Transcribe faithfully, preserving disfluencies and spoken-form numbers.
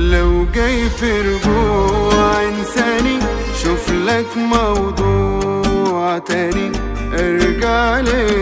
لو جاي في رجوع انساني شوف لك موضوع تاني ارجع لي